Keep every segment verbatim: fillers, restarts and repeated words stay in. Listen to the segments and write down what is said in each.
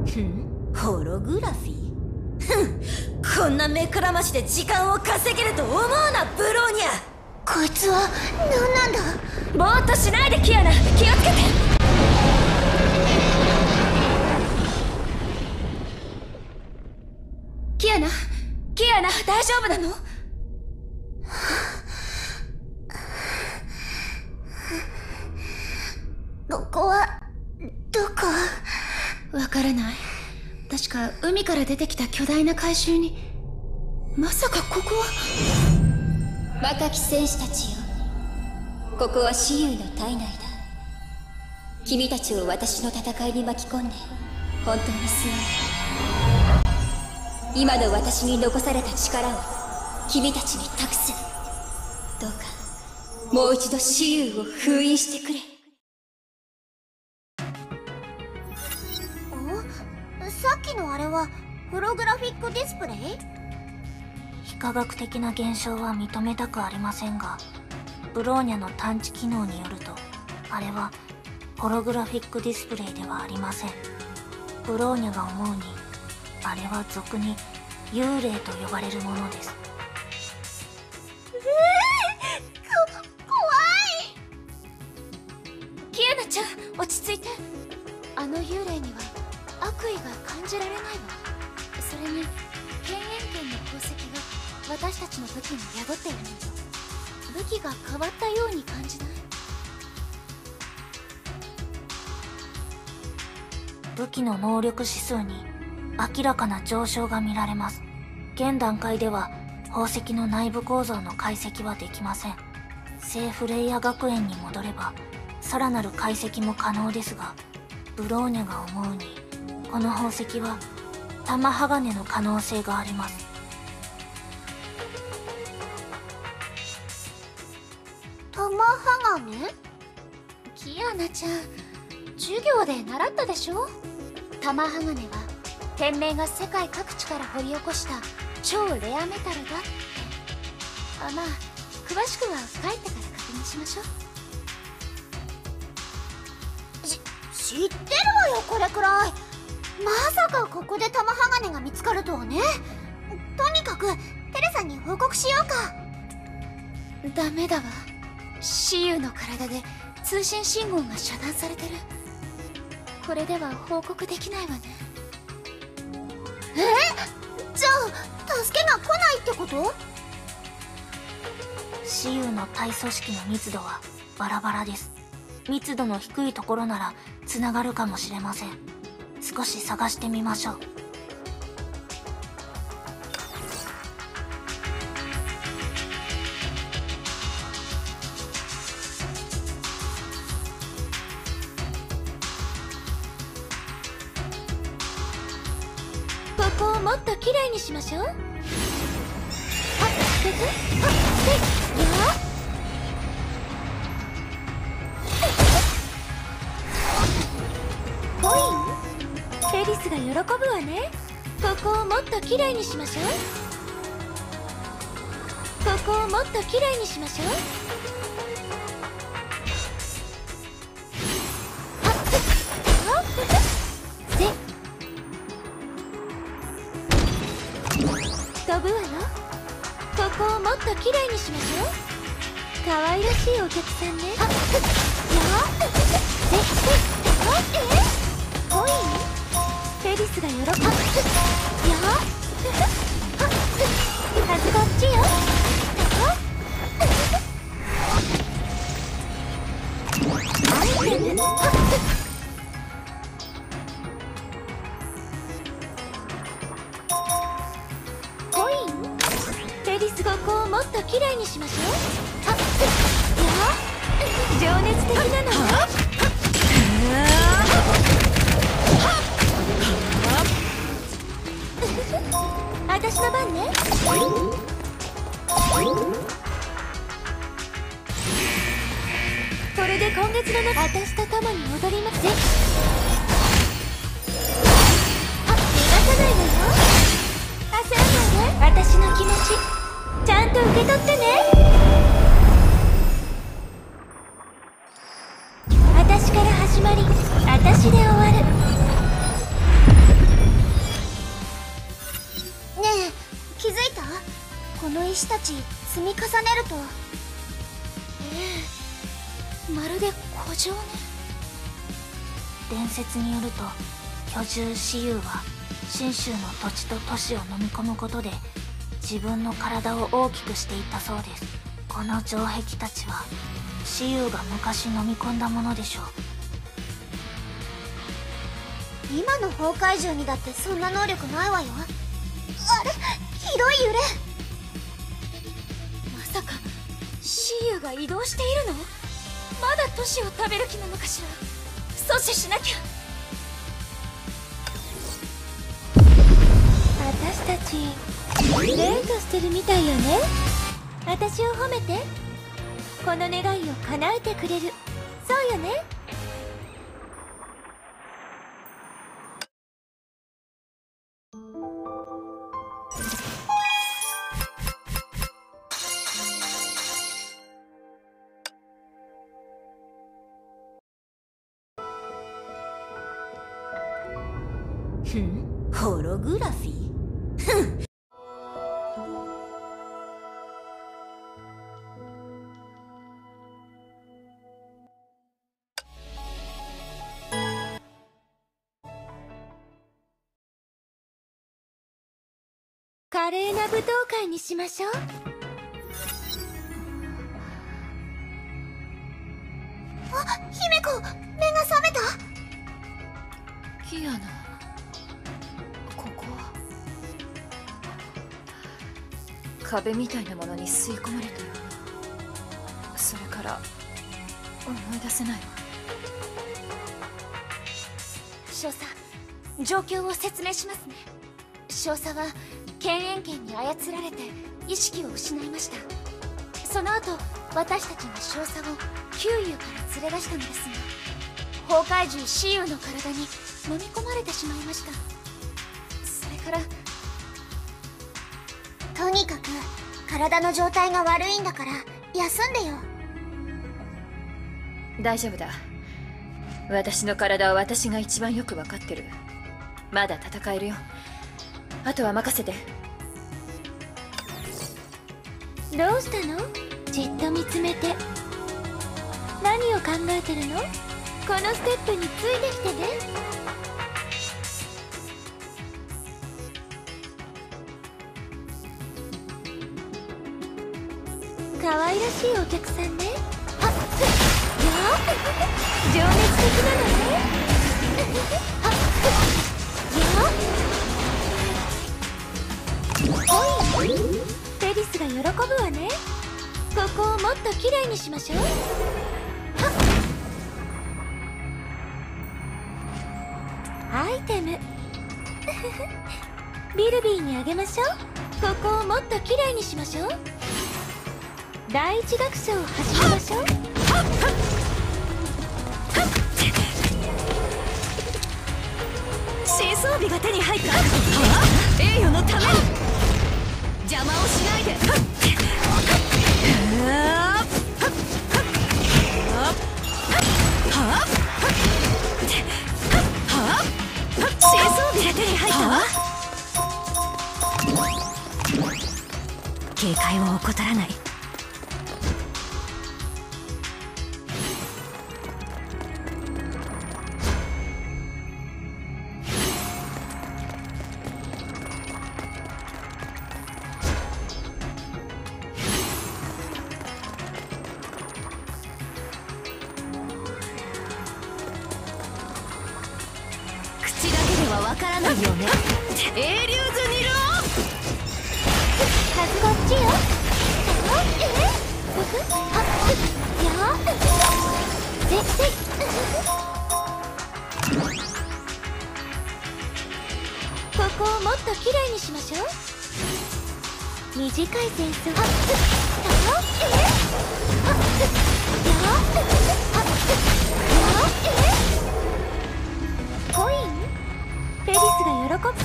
ふん、ホログラフィー。ふん、こんな目くらましで時間を稼げると思うな、ブローニャ。 こいつは何なんだ。 ぼーっとしないで、キアナ。気をつけて。キアナ、キアナ、大丈夫なの？ ここはどこ？ わからない。確か海から出てきた巨大な怪獣に。まさかここは。 若き戦士たちよ、ここは雌雄の体内だ。君たちを私の戦いに巻き込んで本当にすまない。今の私に残された力を君たちに託す。どうかもう一度雌雄を封印してくれ。 お、さっきのあれはホログラフィックディスプレイ？ 非科学的な現象は認めたくありませんが、ブローニャの探知機能によると、あれはホログラフィックディスプレイではありません。ブローニャが思うに、あれは俗に幽霊と呼ばれるものです。 ええー、こ怖い。 キアナちゃん、落ち着いて。あの幽霊には悪意が感じられないわ。それに犬猿剣の宝石が私たちの武器に宿っているのと武器が変わったように感じない？ 武器の能力指数に明らかな上昇が見られます。現段階では宝石の内部構造の解析はできません。聖フレイヤ学園に戻ればさらなる解析も可能ですが、ブローニャが思うにこの宝石は玉鋼の可能性があります。 玉鋼？ キアナちゃん、授業で習ったでしょ？玉鋼は天命が世界各地から掘り起こした超レアメタルだって。あ、まあ詳しくは帰ってから確認しましょう。 し知ってるわよ、これくらい。まさかここで玉鋼が見つかるとはね。とにかくテレさんに報告しようか。 ダメだわ。雌雄の体で通信信号が遮断されてる。これでは報告できないわね。 え？じゃあ助けが来ないってこと？ 雌雄の体組織の密度はバラバラです。密度の低いところならつながるかもしれません。少し探してみましょう。 ここをもっときれいにしましょう。はっ、せっ、はっ、せっ、やっ。コイン？フェリスが喜ぶわね。ここをもっときれいにしましょう。ここをもっときれいにしましょう。はっ、はっ、せっ。飛ぶわよ。ここをもっときれいにしましょう。可愛らしいお客さんね。はっ、やっ、せっ、せっ、はっ、え？コイン？フェリスが喜ぶ。はっ、やっ、はっ、はずこっちよ。はっ、アイテム。はっ、コイン？フェリス、ここをもっときれいにしましょう。はっ、やっ、情熱的なのよ。私の番ね。これで今月の夏、私と共に踊りますぜ。あ、逃がさないのよ。焦らないで。私の気持ちちゃんと受け取ってね。私から始まり私で終わる。 石たち積み重ねると、 ええ、まるで古城ね。 伝説によると居住蚩尤は信州の土地と都市を飲み込むことで自分の体を大きくしていったそうです。この城壁たちは蚩尤が昔飲み込んだものでしょう。 今の崩壊獣にだってそんな能力ないわよ。あれ、ひどい揺れ。 まさか蚩尤が移動しているの？まだ都市を食べる気なのかしら。阻止しなきゃ。 私たちデートしてるみたいよね。私を褒めて。この願いを叶えてくれる。そうよね。 ふん、ホログラフィー。ふん。 華麗な舞踏会にしましょう。 あ、姫子、目が覚めた？ キアナ、ここは壁みたいなものに吸い込まれたよ。それから思い出せないわ。少佐、状況を説明しますね。少佐は犬猿剣に操られて意識を失いました。その後私たちが少佐を旧友から連れ出したのですが、崩壊獣蚩尤の体に飲み込まれてしまいました。それからとにかく体の状態が悪いんだから休んでよ。 大丈夫だ。私の体は私が一番よく分かってる。まだ戦えるよ。あとは任せて。 どうしたの？じっと見つめて。何を考えてるの？このステップについてきてね。可愛らしいお客さんね。あっ、いや、情熱的なのね。あっ、いや、おい、ペリスが喜ぶわね。ここをもっときれいにしましょう。はっ、アイテムビルビーにあげましょう。ここをもっときれいにしましょう。第一楽章を始めましょう。 新装備が手に入った。はあ、栄誉のために邪魔をしないで。新装備が手に入ったわ。警戒を怠らない。わからないよね。エイリューズニルオ。 カズこっちよ。えっ、あっ、やっ、ぜっぜい。ここをもっときれいにしましょう。短い戦争。あっ、あっ、えっ、あっ、やっ、あっ、やっ、えっ、コイン？ペリスが喜ぶ。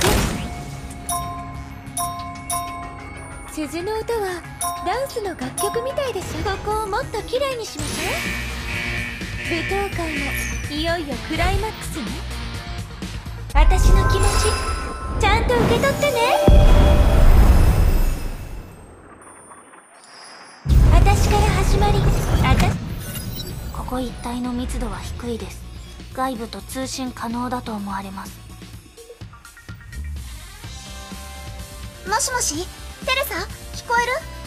鈴の音はダンスの楽曲みたいでしょ。ここをもっときれいにしましょう。舞踏会もいよいよクライマックスね。私の気持ちちゃんと受け取ってね。 こ一帯の密度は低いです。外部と通信可能だと思われます。 もしもし、テレサ、聞こえる？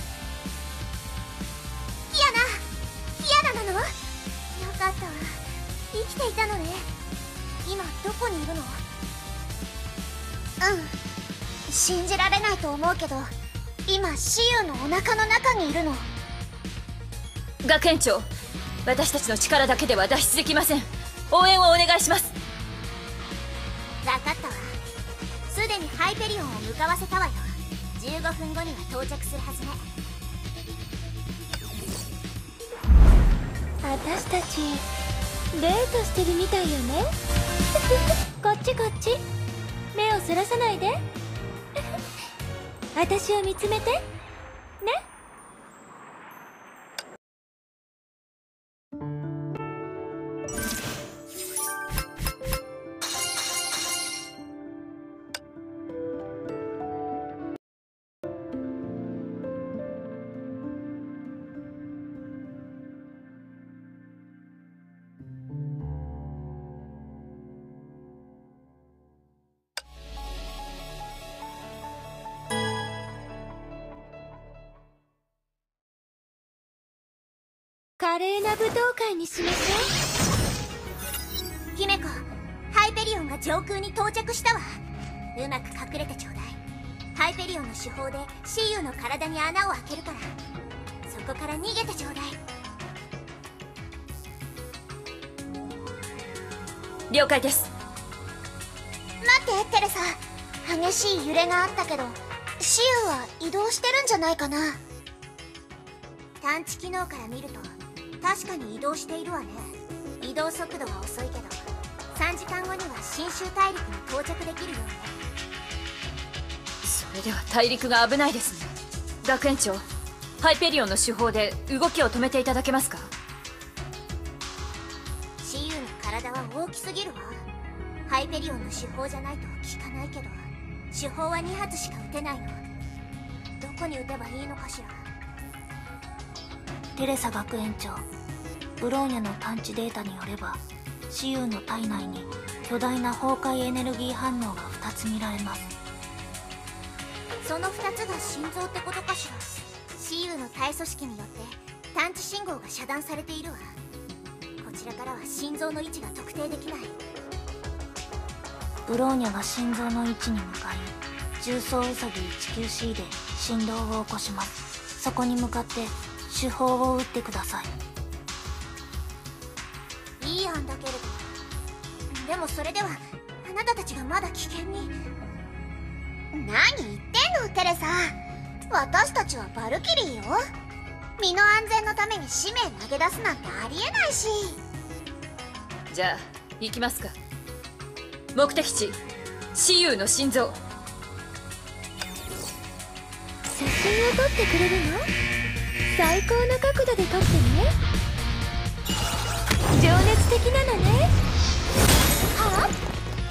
キアナ、キアナなの？よかったわ、生きていたのね。今どこにいるの？うん、信じられないと思うけど、今シユのお腹の中にいるの。 学園長、私たちの力だけでは脱出できません。応援をお願いします。 分かったわ。すでにハイペリオンを向かわせたわよ。じゅうごふんごには到着するはずね。 私たちデートしてるみたいよね。こっちこっち、目をそらさないで。私を見つめてね。華麗な舞踏会にしましょう。姫子、ハイペリオンが上空に到着したわ。うまく隠れてちょうだい。ハイペリオンの手法でシユの体に穴を開けるから、そこから逃げてちょうだい。 了解です。 待って、テレサ、激しい揺れがあったけど、シユは移動してるんじゃないかな。探知機能から見ると確かに移動しているわね。移動速度は遅いけどさんじかんごには信州大陸に到着できるようね。 それでは大陸が危ないですね。学園長、ハイペリオンの手法で動きを止めていただけますか？ シユの体は大きすぎるわ。ハイペリオンの手法じゃないと効かないけど、手法はに発しか撃てないの。どこに撃てばいいのかしら。 テレサ学園長、ブローニャの探知データによればシユの体内に巨大な崩壊エネルギー反応がふたつ見られます。 そのふたつが心臓ってことかしら。シユの体組織によって探知信号が遮断されているわ。こちらからは心臓の位置が特定できない。 ブローニャが心臓の位置に向かい、重装ウサギ いちきゅうシー で振動を起こします。そこに向かって手法を打ってください。いい案だけれど、でもそれではあなたたちがまだ危険に。何言ってんのテレサ、私たちはバルキリーよ。身の安全のために使命投げ出すなんてありえないし。 じゃあ行きますか。目的地シユの心臓。 写真を撮ってくれるの？最高の角度で撮ってね。情熱的なのね。はあ？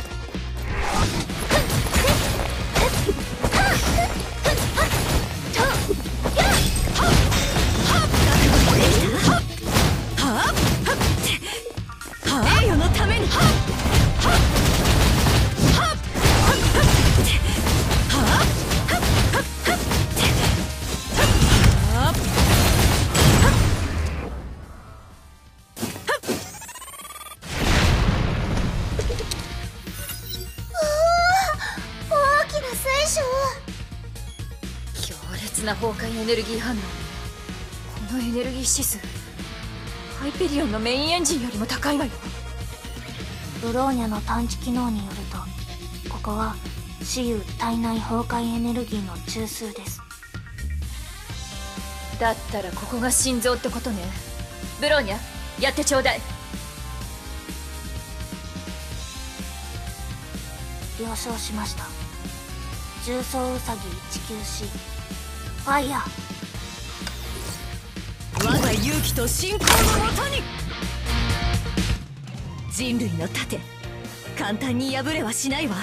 栄誉のために。な崩壊エネルギー反応。このエネルギー指数、ハイペリオンのメインエンジンよりも高いわよ。 ブローニャの探知機能によると、ここはシユ体内崩壊エネルギーの中枢です。 だったらここが心臓ってことね。ブローニャ、やってちょうだい。 了承しました。重装ウサギ いちきゅうシー、ファイヤー。 我が勇気と信仰のもとに。人類の盾、簡単に破れはしないわ。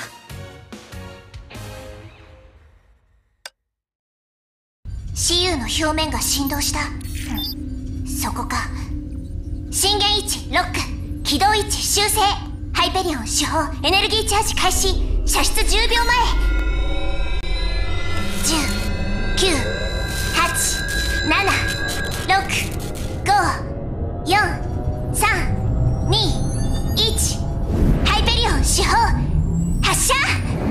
シユの表面が振動した。そこか。 震源位置ロック、起動位置修正。ハイペリオン主砲エネルギーチャージ開始。射出じゅうびょうまえ。じゅう、きゅう、はち、なな、ろく、ご、よん、さん、に、いち。ハイペリオン主砲発射。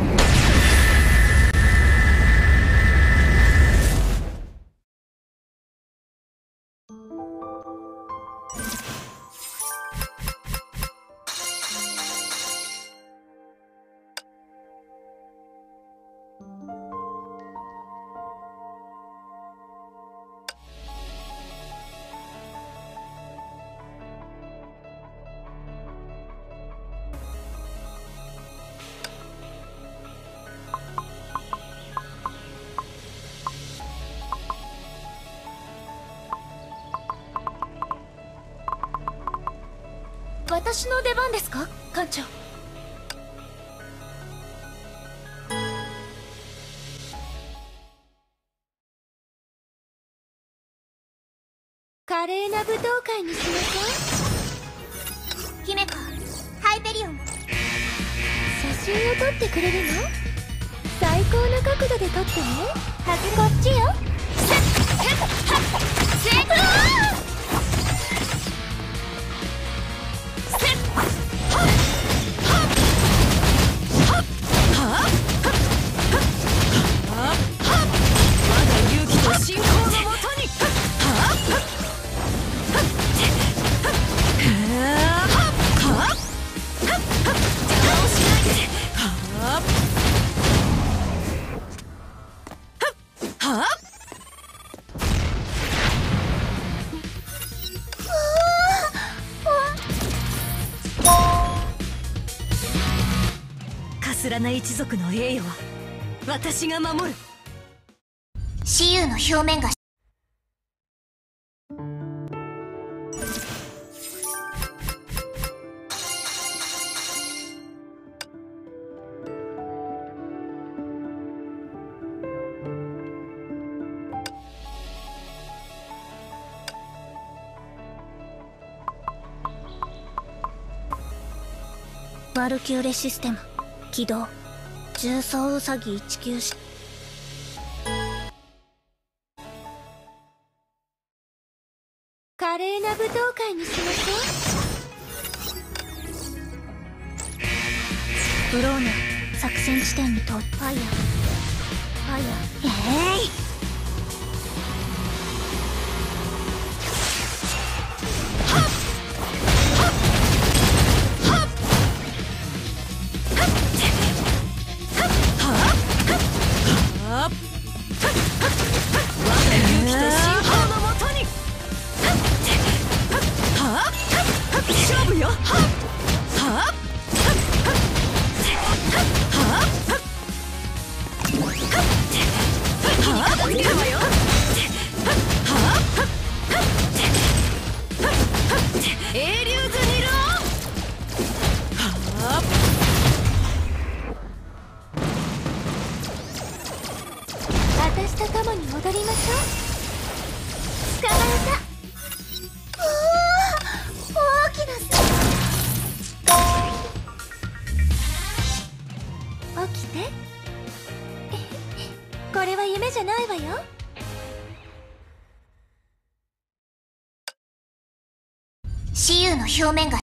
私の出番ですか、艦長。 華麗な舞踏会にしましょう。 姫子、ハイペリオン。 写真を撮ってくれるの？最高の角度で撮ってね。はずこっちよ。せっへっはっせっはかすらな一族の栄誉は私が守る。 雌雄の表面がワルキューレシステム起動。重装ウサギいちきゅうし。 華麗な舞踏会にしましょう。 ブローネ作戦地点に到。ファイヤーファイヤー。えい、 私と共に戻りましょう。捕まえた。 おー、大きな起きて。これは夢じゃないわよ。 雌雄の表面が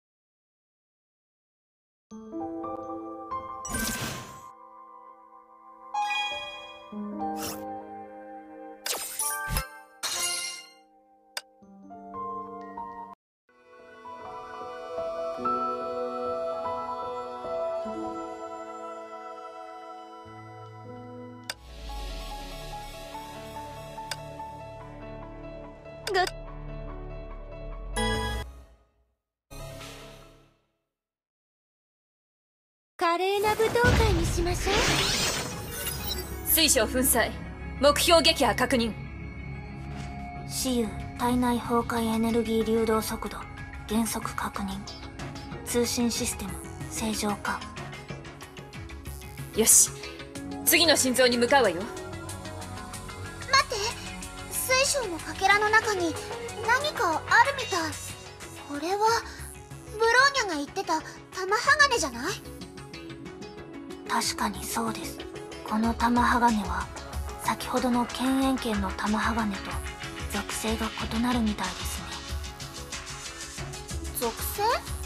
華麗な舞踏会にしましょう。 水晶粉砕、目標撃破確認。 雌雄体内崩壊エネルギー流動速度減速確認。通信システム正常化。 よし、次の心臓に向かうわよ。 待って、水晶のかけらの中に何かあるみたい。 これはブローニャが言ってた玉鋼じゃない？ 確かにそうです。この玉鋼は先ほどの犬猿剣の玉鋼と属性が異なるみたいですね。属性？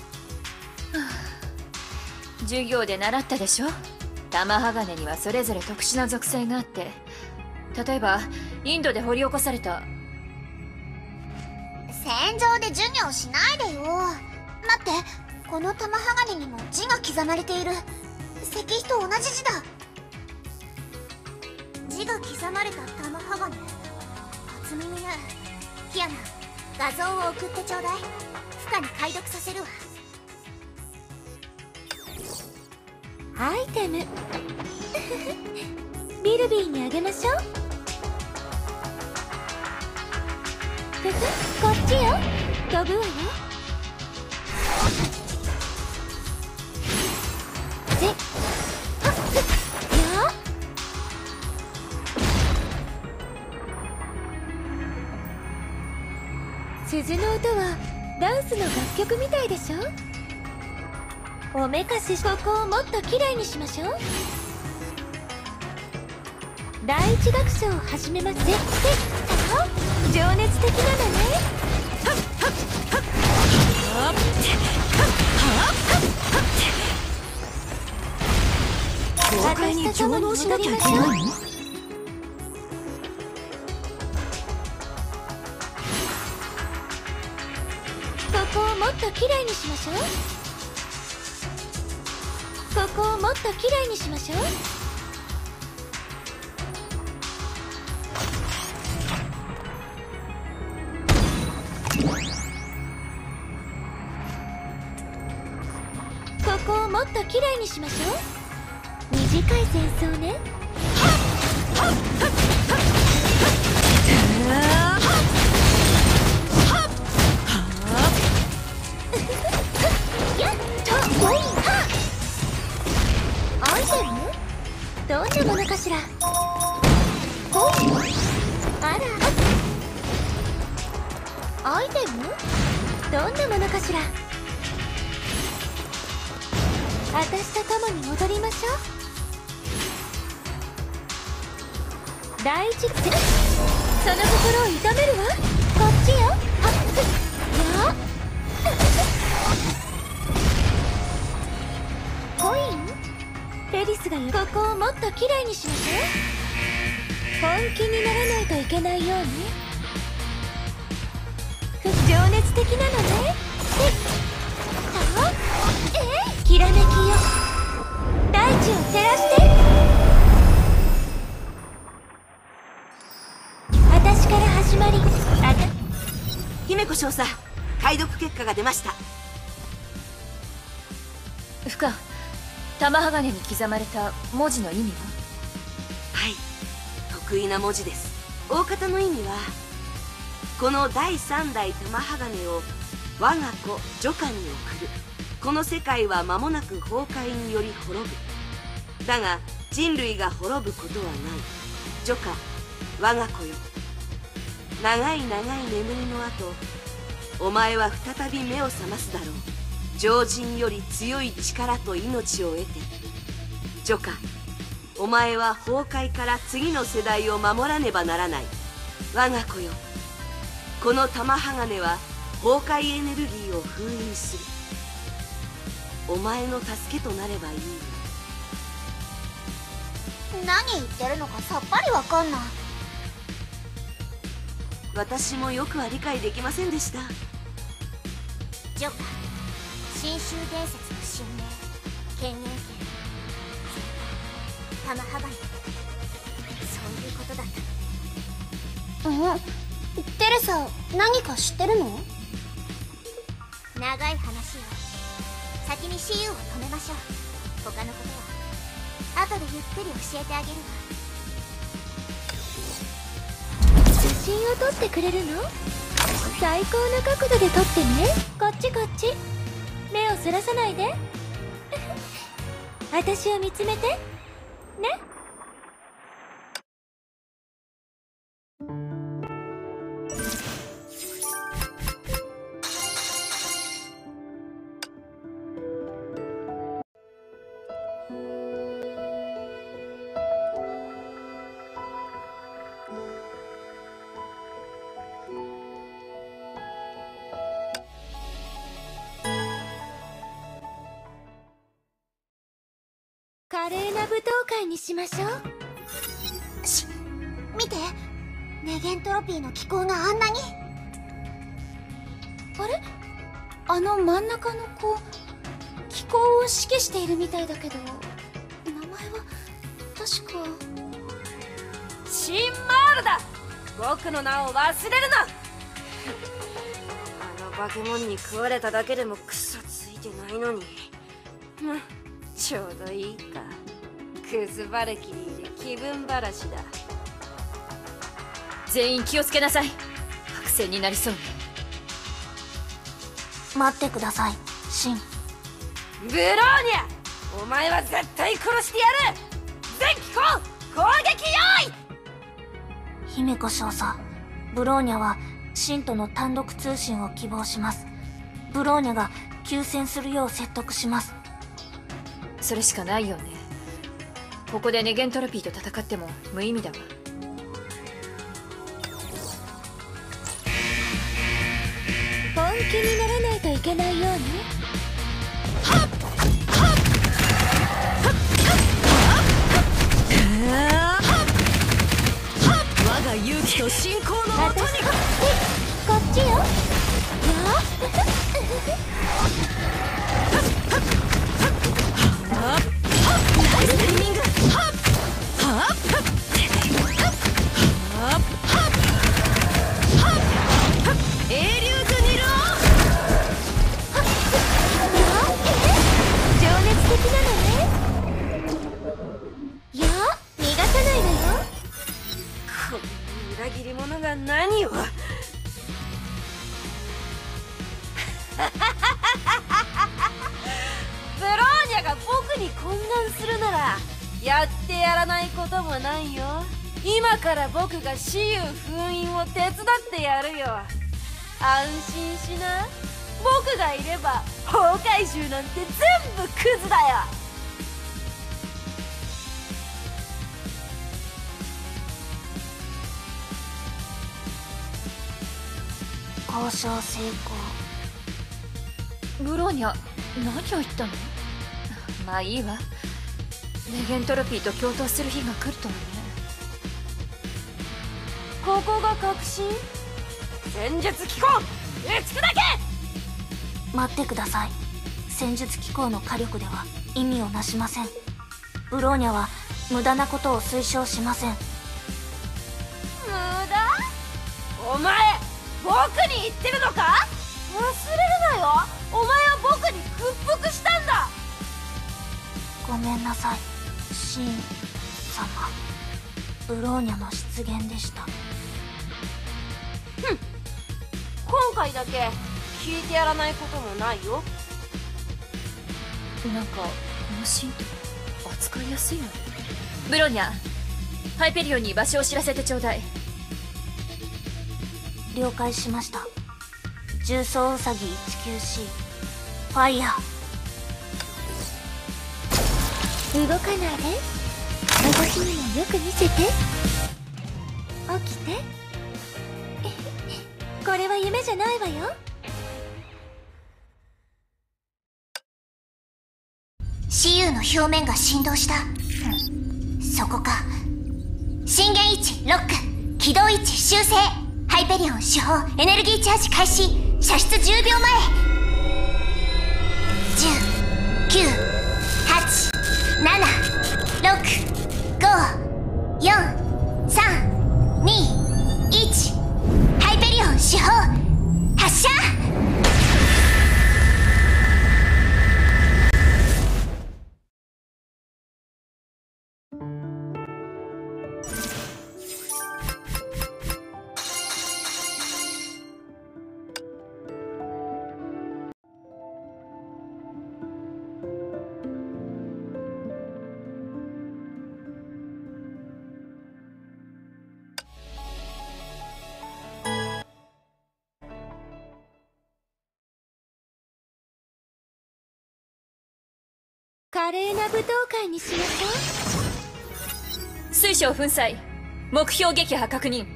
授業で習ったでしょ。玉鋼にはそれぞれ特殊な属性があって、例えばインドで掘り起こされた。 戦場で授業しないでよ。待って、この玉鋼にも字が刻まれている。石碑と同じ字だ。字が刻まれた玉鋼、初耳ね。キアナ、画像を送ってちょうだい。負荷に解読させるわ。 アイテムビルビーにあげましょう。ふふ、こっちよ。飛ぶわよ。ぜっはっふっやっ。鈴の音はダンスの楽曲みたいでしょ。おめかし、ここをもっときれいにしましょう。第一楽章を始めます。ぜっぜっはっ、情熱的なのね。はっはっはっはっはっはっはっ。私と共に戻りましょう。ここをもっときれいにしましょう。ここをもっときれいにしましょう。ここをもっときれいにしましょう。短い戦争ね。やっとボイン。アイテム？どんなものかしら。ほい。あら。アイテム？どんなものかしら。私と共に戻りましょう。第一、その心を痛めるわ。こっちよ。はっやっコイン？ペリスが言う。ここをもっときれいにしましょう。本気にならないといけないように。情熱的なのね。えっ、きらめきよ、大地を照らして。私から始まり。あた姫子少佐、解読結果が出ました。 負荷、玉鋼に刻まれた文字の意味は？ はい、得意な文字です。大方の意味は、この第三代玉鋼を我が子女官に送る。この世界は間もなく崩壊により滅ぶ。だが人類が滅ぶことはない。女官、我が子よ。長い長い眠りの後、お前は再び目を覚ますだろう。常人より強い力と命を得て。女官、お前は崩壊から次の世代を守らねばならない。我が子よ、この玉鋼は崩壊エネルギーを封印する。お前の助けとなればいい。 何言ってるのかさっぱりわかんない。 私もよくは理解できませんでした。 ジョカ、新州伝説の神明、権限権、玉鋼、そういうことだったのね。うん、テレサ、何か知ってるの？長い話よ。先にシユを止めましょう。他のことは後でゆっくり教えてあげるわ。 写真を撮ってくれるの？最高な角度で撮ってね。こっちこっち。目をそらさないで。私を見つめてね。 にしましょう。 し、見て、ネゲントロピーの気候があんなに。 あれ、あの真ん中の子、気候を指揮しているみたいだけど、名前は確かシンマールだ。僕の名を忘れるな。あの化け物に食われただけでもクソついてないのに。ま、ちょうどいいか。クズバルキリーで気分晴らしだ。 全員気をつけなさい。白線になりそうね。 待ってください、シン。 ブローニャ、お前は絶対殺してやる。全機構攻撃用意。 姫子少佐、ブローニャはシンとの単独通信を希望します。ブローニャが休戦するよう説得します。 それしかないよね。ここでネゲントロピーと戦っても無意味だわ。 本気にならないといけないように。 我が勇気と信仰のもとに。 こっちよ。よナイスタイミング。エリューズニル情熱的なのね。いや、逃がさないのよ。 この裏切り者が何を。ブローニャが僕に懇願するならやってやらないこともないよ。今から僕が雌雄封印を手伝ってやるよ。安心しな。僕がいれば崩壊獣なんて全部クズだよ。 交渉成功。 ブローニャ、何を言ったの？まあいいわ。ネゲントロピーと共闘する日が来るとはね。 ここが確信？戦術機構打ち砕け！ 待ってください。戦術機構の火力では意味をなしません。ブローニャは無駄なことを推奨しません。 無駄？お前僕に言ってるのか？忘れるなよ。お前は僕に屈服したんだ。 ごめんなさい、シン様。ブローニャの出現でした。 ふん、今回だけ聞いてやらないこともないよ。 なんかこのシーンと扱いやすいよね。ブローニャ、ハイペリオンに場所を知らせてちょうだい。 了解しました。重装ウサギ いちきゅうシー ファイヤー。 動かないで。私にもよく見せて。起きて。これは夢じゃないわよ。 雌雄の表面が振動した。そこか。震源位置ロック、起動位置修正。ハイペリオン手法エネルギーチャージ開始。射出じゅうびょうまえ。じゅう、きゅう、はち、なな、ろく、ご、よん、さん、に、いち。ハイペリオン手法発射。 華麗な舞踏会にしましょう。 水晶粉砕、目標撃破確認。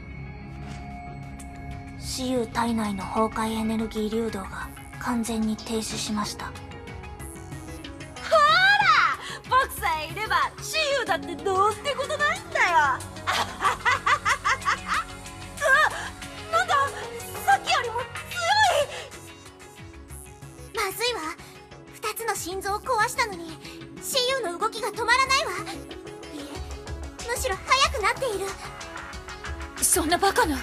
雌雄体内の崩壊エネルギー流動が完全に停止しました。 僕さえいれば雌雄だったってどうってことないんだよ。あなんだ、さっきよりも強い。 まずいわ。二つの心臓を壊したのにシユの動きが止まらないわ。いえ、むしろ速くなっている。 そんなバカな。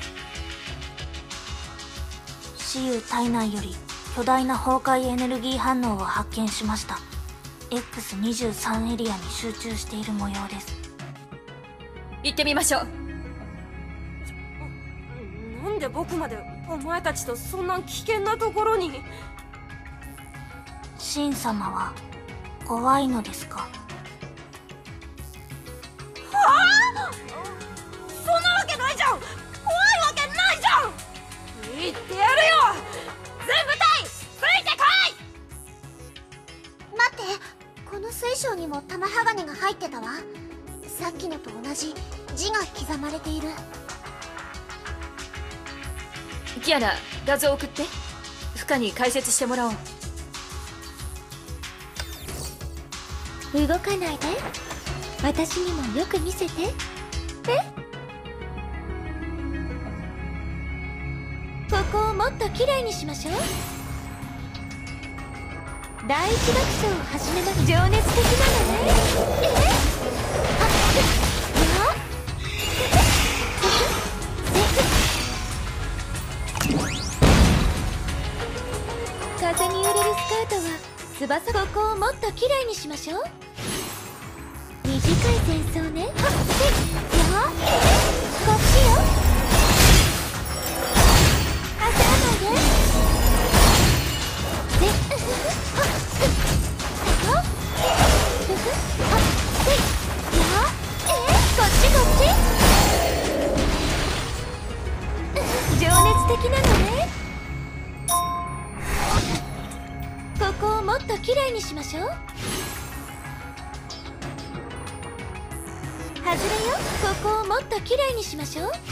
シユ体内より巨大な崩壊エネルギー反応を発見しました。 エックスにじゅうさん エリアに集中している模様です。 行ってみましょう。 なんで僕までお前たちとそんな危険なところに。 シン様は怖いのですか？ はあ！そんなわけないじゃん。怖いわけないじゃん。言ってやるよ。全部隊ついてこい。 待って、この水晶にも玉鋼が入ってたわ。さっきのと同じ字が刻まれている。 キアナ、画像送って。負荷に解説してもらおう。 動かないで。私にもよく見せて。え？ここをもっときれいにしましょう。第一楽章を始めます。情熱的なのね。え？あっ、風に揺れるスカートは翼。ここをもっときれいにしましょう。短い前奏ね。はっ、せっ、よ、こっちよ。焦らないで。せっ、はっ、よ、ふふ、はっ、せっ、よ、え、こっちこっち。情熱的なのね。ここをもっときれいにしましょう。外れよ。ここをもっときれいにしましょう。こ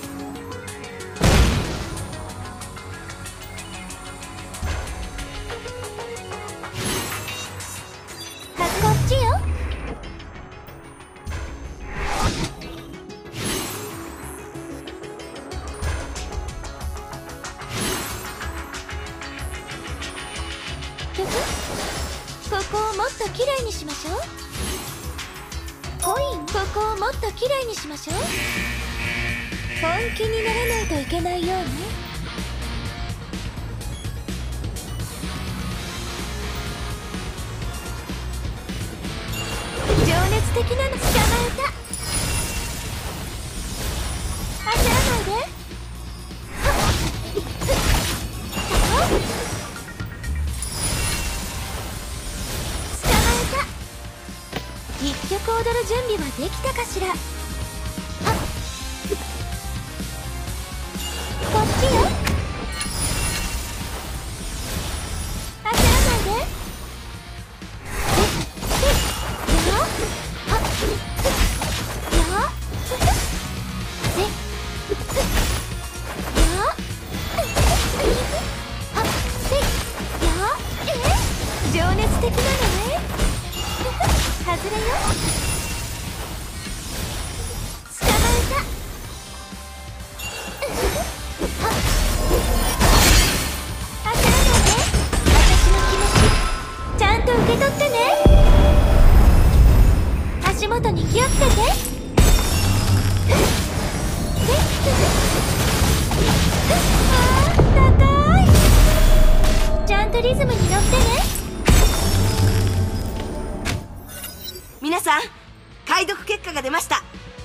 っちよ。ふふ、ここをもっときれいにしましょう。コイン、ここをもっときれいにしましょう。本気にならないといけないようね。情熱的なの。捕まえた。焦らないで。はっ、捕まえた。一曲踊る準備はできたかしら。はっ、こっちよ。焦らないで。せっ、せっ、よ、はっ、よ、せっ、よ、はっ、せっ、よ、え、情熱的なのね。外れよ。捕まえた。はっ、焦らないで。私の気持ちちゃんと受け取ってね。足元に気をつけて。あー、高い。ちゃんとリズムに乗ってね。 皆さん、解読結果が出ました。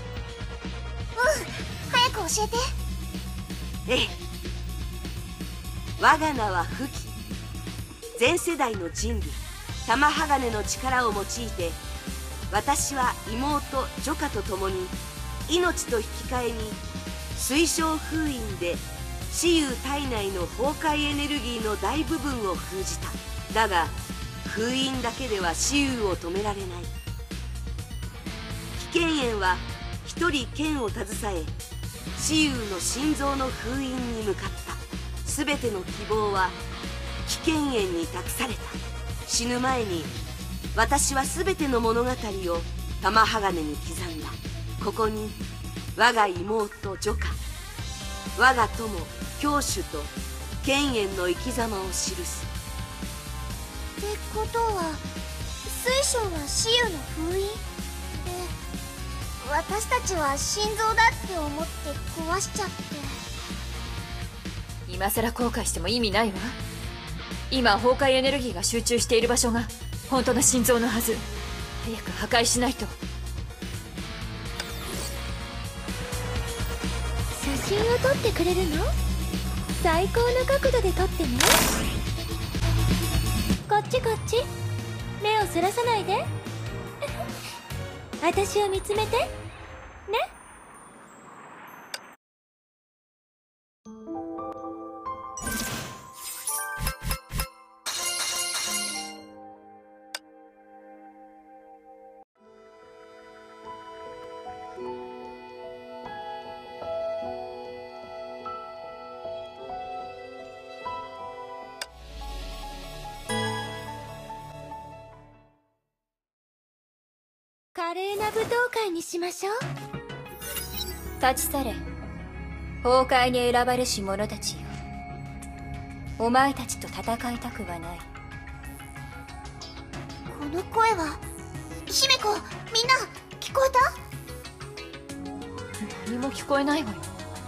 うん、早く教えて。 ええ。我が名はフキ。前世代の人類玉鋼の力を用いて、私は妹ジョカと共に命と引き換えに水晶封印でシユ体内の崩壊エネルギーの大部分を封じた。だが封印だけではシユを止められない。危険炎は一人剣を携え、シユの心臓の封印に向かった。全ての希望は危険炎に託された。死ぬ前に私は全ての物語を玉鋼に刻んだ。ここに我が妹ジョカン、我が友教主と剣炎の生き様を記す。 ってことは水晶はシユの封印で、私たちは心臓だって思って壊しちゃって。 今さら後悔しても意味ないわ。今崩壊エネルギーが集中している場所が本当の心臓のはず。早く破壊しないと。 写真を撮ってくれるの？最高の角度で撮ってね。こっちこっち、目をそらさないで私を見つめてね。華麗な舞踏会にしましょう。 立ち去れ、崩壊に選ばれし者たちよ。お前たちと戦いたくはない。 この声は姫子、みんな聞こえた？何も聞こえないわよ。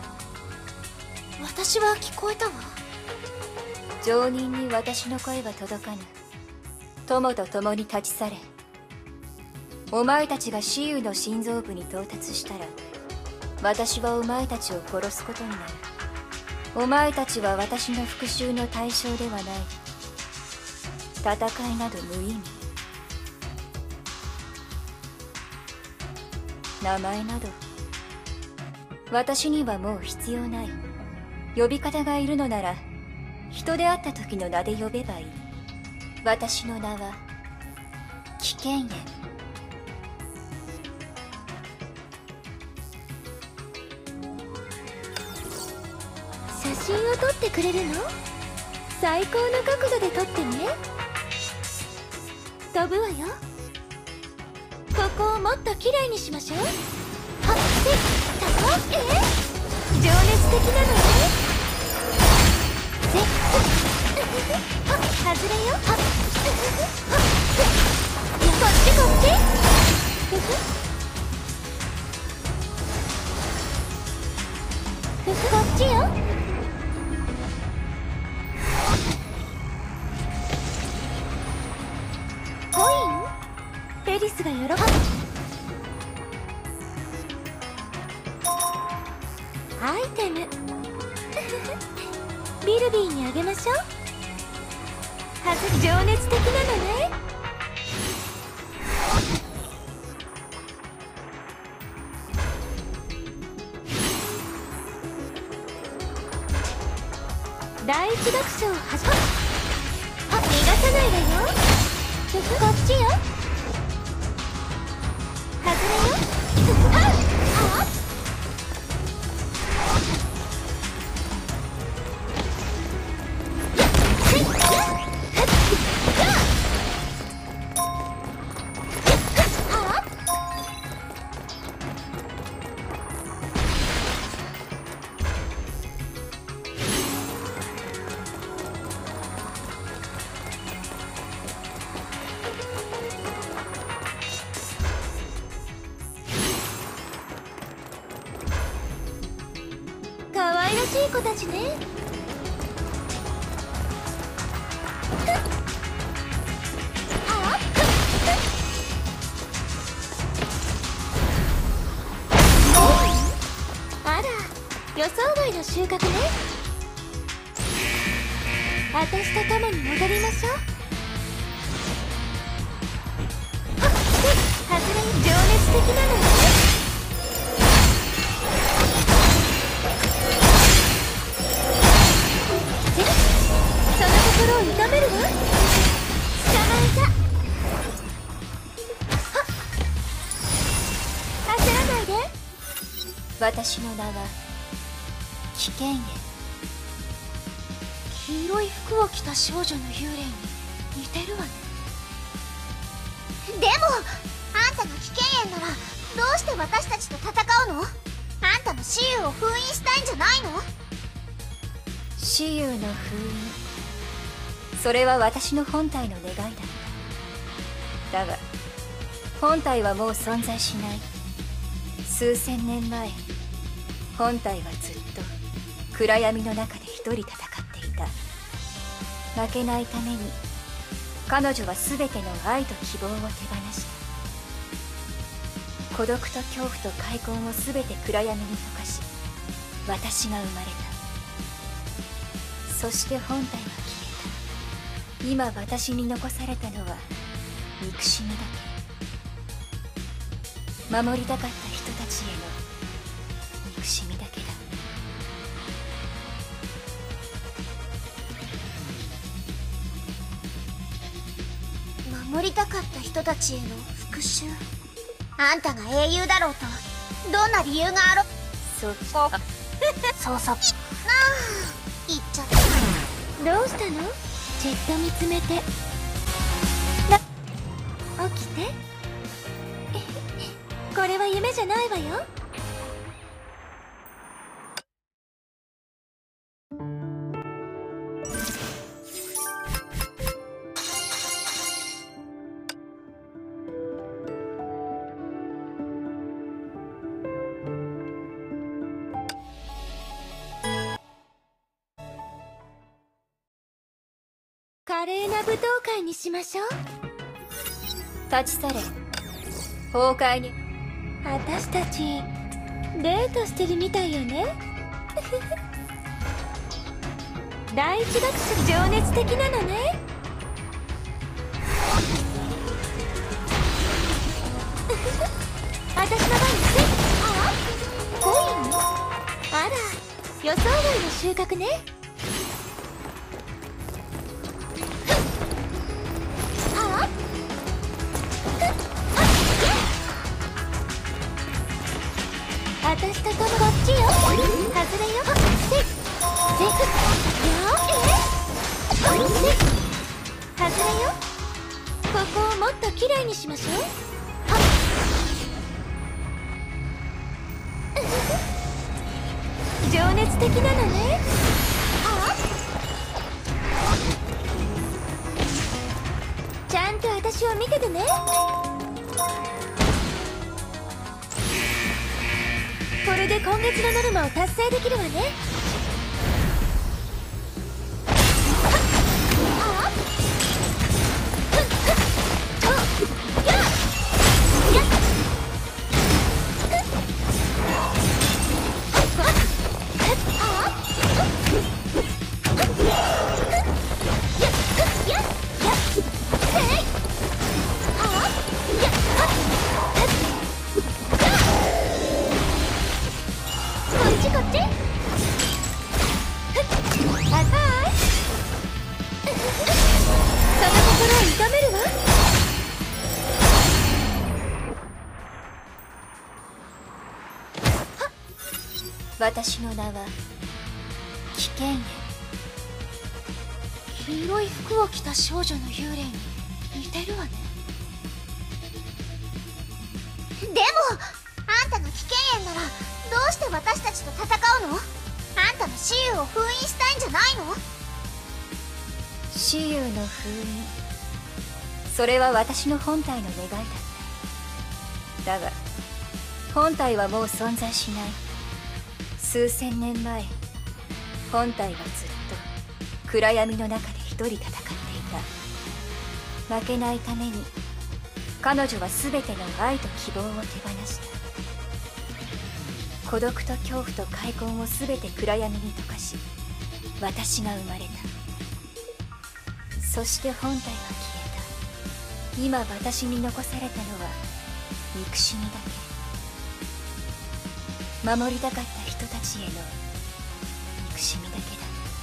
私は聞こえたわ。 常人に私の声は届かぬ。友と共に立ち去れ。お前たちが蚩尤の心臓部に到達したら、私はお前たちを殺すことになる。お前たちは私の復讐の対象ではない。戦いなど無意味。名前など私にはもう必要ない。呼び方がいるのなら人であった時の名で呼べばいい。私の名は危険炎。 写真を撮ってくれるの？最高の角度で撮ってね。飛ぶわよ。ここをもっときれいにしましょう。はっ、せっ、たこ、え情熱的なのね。せっ、はっ、外れよ。はっ、はっ、こっちこっち。こっちよ。コイン？ペリスが喜ぶ。アイテムビルビーにあげましょう。はず情熱的なのね。第一楽章を始め。あ、逃がさないわよ。こっちよ。外れよ。はっ、はっ。可愛らしい子たちね。あら、予想外の収穫ね。私と共に戻りましょう。外れ、情熱的なのね。心を痛めるわ。捕まえた。焦らないで。 私の名は危険炎。 黄色い服を着た少女の幽霊に似てるわね。 でもあんんたが危険縁ならどうして私たちと戦うの？あんたの雌雄を封印したいんじゃないの？ 雌雄の封印、それは私の本体の願いだった。だが本体はもう存在しない。数千年前、本体はずっと暗闇の中で一人戦っていた。負けないために彼女は全ての愛と希望を手放した。孤独と恐怖と開墾を全て暗闇に溶かし、私が生まれた。そして本体は消えた。今私に残されたのは憎しみだけ。守りたかった人たちへの憎しみだけだ。 守りたかった人たちへの復讐。あんたが英雄だろうとどんな理由があろう。 そう操作ああ、言っちゃった。 どうしたの？じっと見つめて。起きて。これは夢じゃないわよ。華麗な舞踏会にしましょう。 立ち去れ。崩壊に。 私たちデートしてるみたいよね。第一学者情熱的なのね。私の番です。あら、コイン？あら、予想外の収穫ね。私とトムこっちよ。外れよ。せっせっよえせっ外れよ。ここをもっときれいにしましょう。情熱的なのね。ちゃんと私を見ててね。これで今月のノルマを達成できるわね。私の名は危険縁。 黄色い服を着た少女の幽霊に似てるわね。 でもあんたが危険縁ならどうして私たちと戦うの？あんたの雌雄を封印したいんじゃないの？ 雌雄の封印、それは私の本体の願いだった。だが本体はもう存在しない。数千年前、本体はずっと暗闇の中で一人戦っていた。負けないために彼女は全ての愛と希望を手放した。孤独と恐怖と開墾を全て暗闇に溶かし、私が生まれた。そして本体は消えた。今私に残されたのは憎しみだけ。守りたかった人たちへの憎しみだけだ。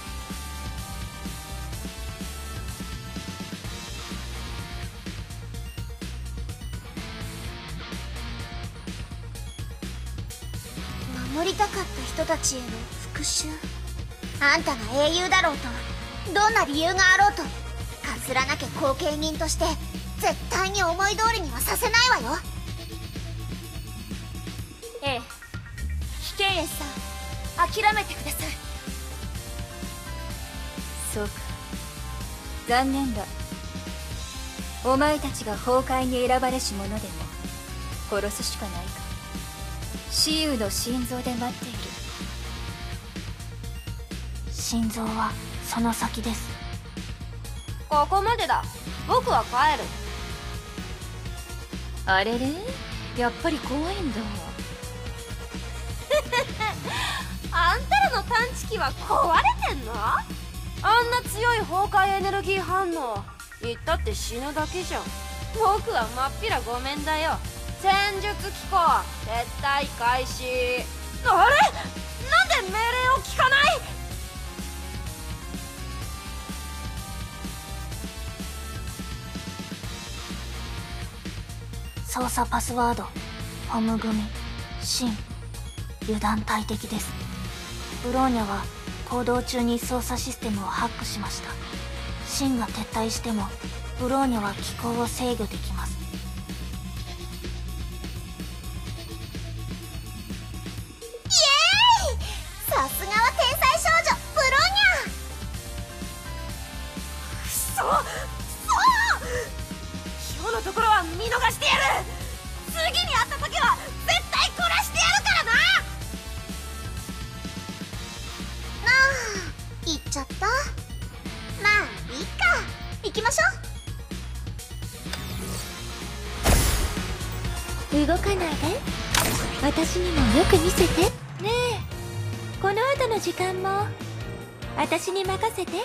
守りたかった人たちへの復讐。あんたが英雄だろうとどんな理由があろうと、かつらなきゃ後見人として絶対に思い通りにはさせないわよ。 レイエンさん、諦めてください。 そうか、残念だ。お前たちが崩壊に選ばれし者でも殺すしかないか。雌雄の心臓で待っている。 心臓はその先です。 ここまでだ。僕は帰る。 あれれ、やっぱり怖いんだ。 あんたらの探知機は壊れてんの？あんな強い崩壊エネルギー反応、言ったって死ぬだけじゃん。僕はまっぴらごめんだよ。戦術機構撤退開始。あれ、なんで命令を聞かない？ 操作パスワード、ホム組、シン、油断大敵です。ブローニャは行動中に操作システムをハックしました。シンが撤退してもブローニャは機構を制御できます。 イエーイ！さすがは天才少女ブローニャ。 くそくそ、今日のところは見逃してやる。次に会った時は絶対殺してやるからな。 ああ、行っちゃった。まあいいか、行きましょ動かないで。私にもよく見せて。ねえ、この後の時間も私に任せてね。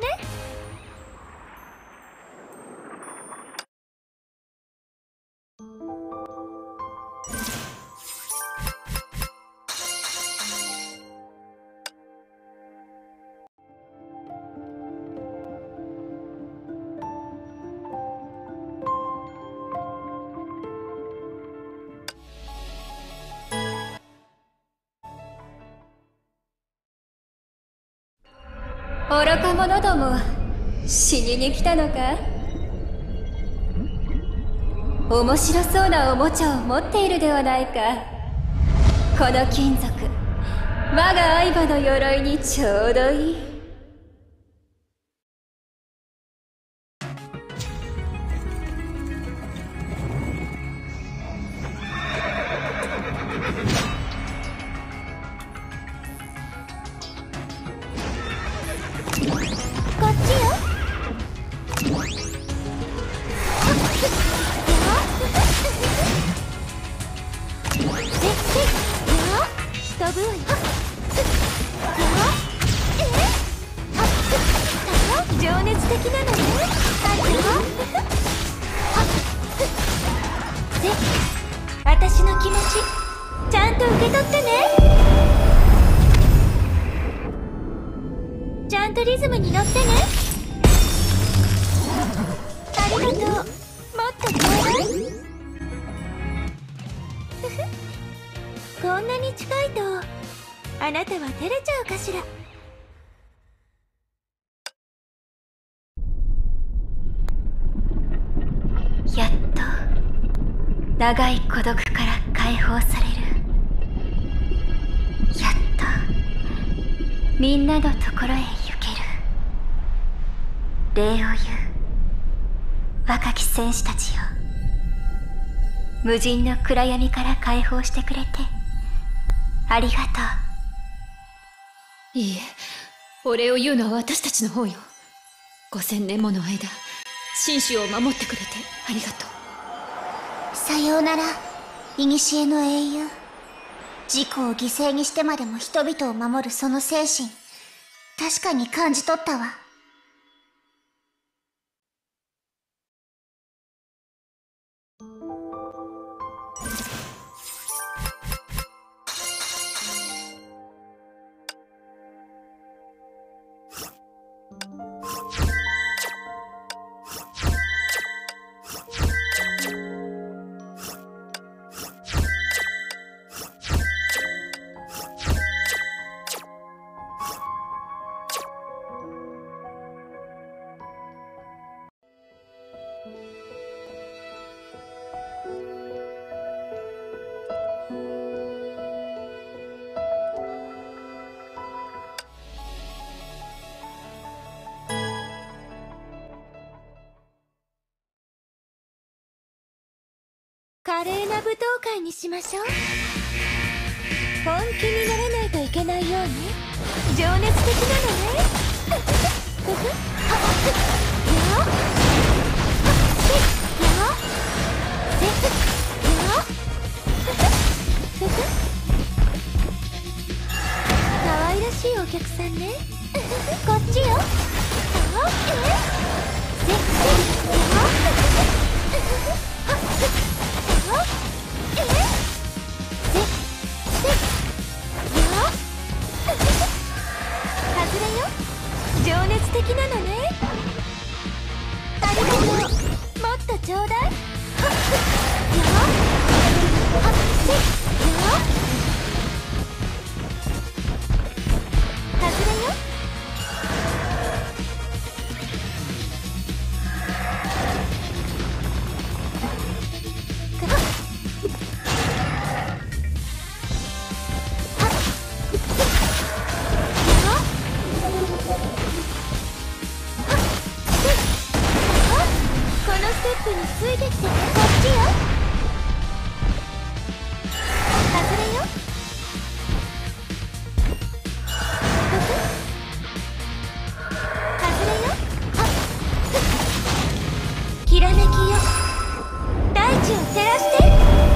愚か者ども、死にに来たのか？面白そうなおもちゃを持っているではないか。この金属、我が愛馬の鎧にちょうどいい。 こっちよ。飛ぶわよ。情熱的なのね。で、私の気持ちちゃんと受け取ってね。ちゃんとリズムに乗ってね。ありがとう。もっとちょうだい。こんなに近いとあなたは照れちゃうかしら。 やっと長い孤独から解放される。やっとみんなのところへ行ける。礼を言う、若き戦士たちよ。無尽の暗闇から解放してくれてありがとう。いいえ、お礼を言うのは私たちの方よ。ごせんねんもの間、紳士を守ってくれてありがとう。 さようなら、古の英雄。自己を犠牲にしてまでも人々を守るその精神、確かに感じ取ったわ。 しましょう。本気にならないといけないように情熱的なのね。ふふっ、はっ、よっ、せっ、よっ、せっ、よっ、ふふっ、ふふっ。可愛らしいお客さんね。こっちよ。あ、え、せっ、せっ、よっ、はっ、え、せっ、せっ、よっ、外れよ。情熱的なのね。ありがとう。もっとちょうだい。よっ、はっ、せっ、よっ、外れよ。ステップについてきてね。こっちよ。外れよ。外れよ。はっ、きらめきよ。大地を照らして。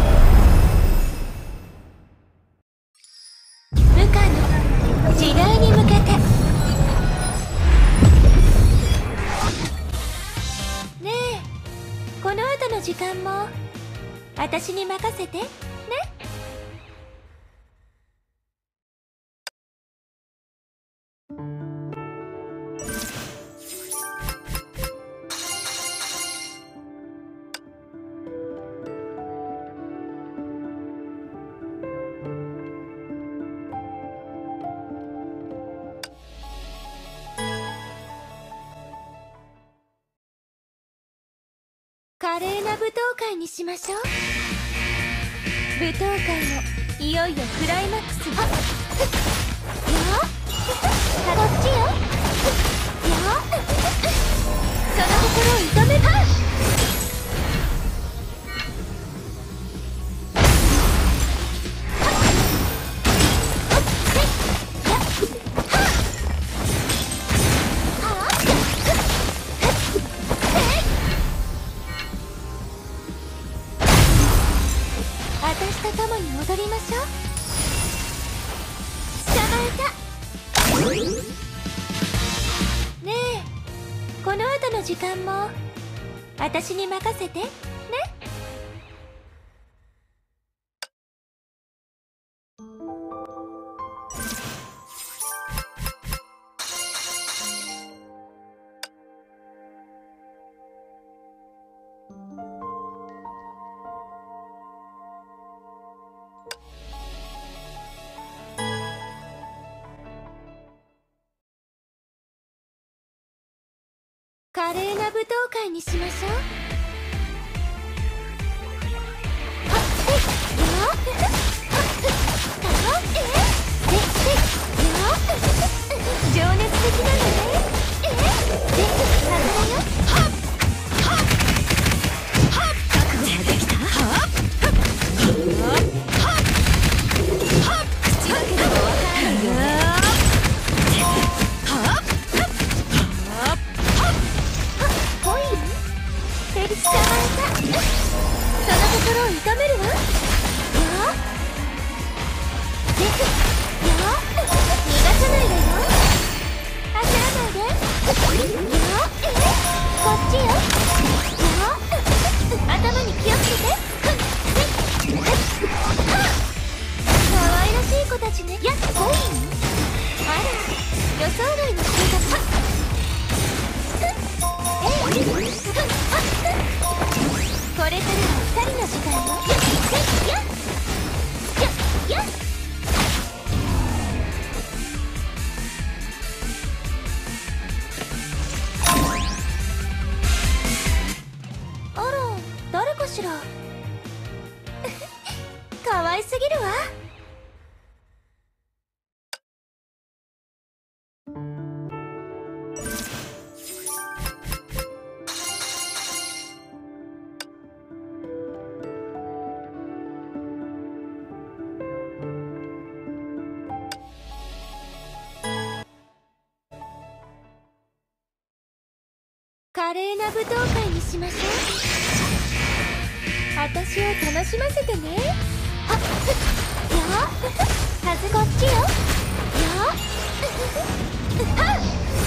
無可の時代に向けて。ねえ、この後の時間も私に任せてね。華麗な舞踏会にしましょう。舞踏会もいよいよクライマックスに。はっ、よっ、こっちよ。よっ、その心を射止める。私と共に踊りましょう。捕まえた。ねえ、この後の時間も私に任せてね。華麗な舞踏会にしましょう。はっ、せっ、よっ、はっ、たっ、え、せっ、せっ、よっ、情熱的なのね。え、せっ、外れよ。はっ、はっ、はっ、覚悟ができた。はっ、はっ、はっ、はっ、口だけでもわからないよね。捕まえた。その心を射止めるわ。よっ、ぜく、よっ、逃がさないわよ。焦らないで。よっ、え、こっちよ。よっ、頭に気をつけて。かわいらしい子たちね。やっほい。あら、予想外の収穫。これからはふたりの時間よ。やっやっやっ。あら、誰かしら。かわいすぎるわ。 華麗な舞踏会にしましょう。私を楽しませてね。はっよはずこっちよ。よはっ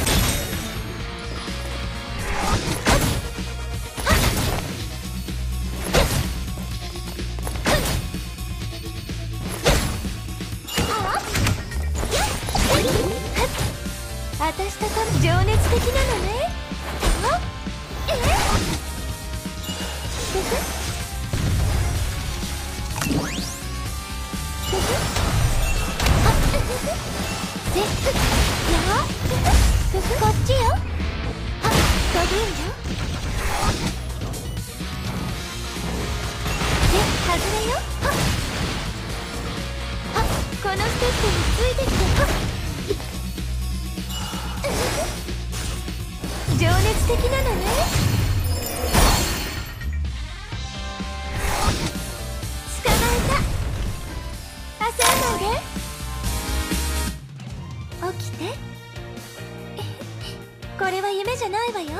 私とか情熱的なのね。あえふふふふあふふせふやふふこっちよ。あ飛ぶんよ。せ外れよ。ああこのステップについてきて。あ情熱的なのね。捕まえた。焦らないで。起きて。これは夢じゃないわよ。